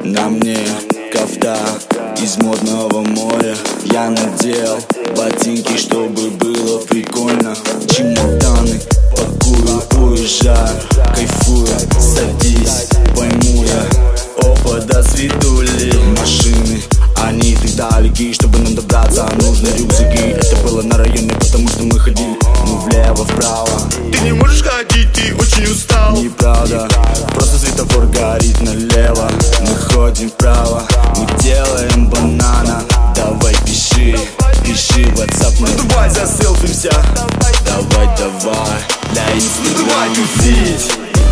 На мне кофта из модного моря. Я надел ботинки, чтобы было прикольно. Чемоданы пакую, уезжаю, кайфую. Садись, пойму я. Опа, до свидули. Машины, они так далеки, чтобы нам добраться нужны рюкзаки. Это было на районе, потому что мы ходили влево-вправо. Ты не можешь ходить, ты очень устал. Неправда, просто светофор горит налево. Мы ходим вправо, мы делаем банана. Давай пиши, пиши в WhatsApp. Ну давай заселфимся. Давай, давай, для Ну давай Инстаграма. тусить.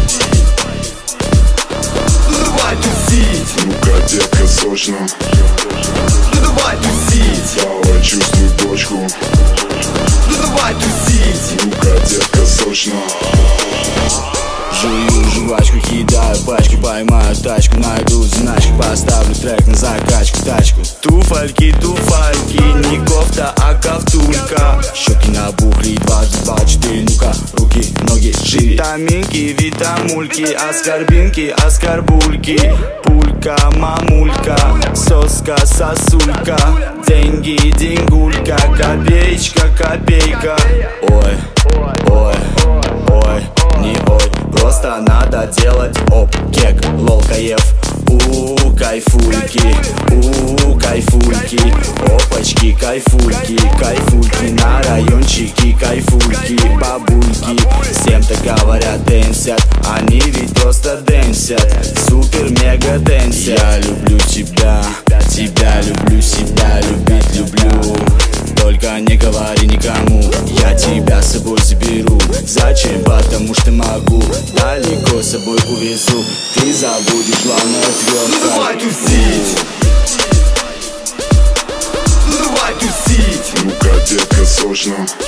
Ну давай тусить. Ну-ка, детка, сочно. Ну давай тусить. Давай, чувствуй точку. Ну давай тусить. Ну-ка, детка, сочно. Жую жвачку, кидаю пачки, поймаю тачку, найду заначки, поставлю трек на закачку, тачку. Туфельки, туфельки, не кофта, а ковтулька. Щеки набухли, 2-4, ну-ка, руки, ноги шире. Витаминки, витамульки, аскорбинки, аскорбульки. Пулька, мамулька, соска, сосулька. Деньги, деньгулька, копеечка, копейка. Ой, ой, ой, не ой. Просто надо делать оп, кек, лол, каев. Кайфульки, кайфульки. Опачки, кайфульки, кайфульки. На райончики, кайфульки, бабульки. Всем-то говорят дэнсят, они ведь просто дэнсят. Супер-мега дэнсят. Я люблю тебя, тебя люблю, себя любить люблю. Только не говори никому, я тебя с собой заберу. Зачем? Потому что могу. Далеко с собой увезу. Ты забудешь, главное Ну твёрдо. давай тусить. Ну давай тусить. Ну-ка, детка, сочно.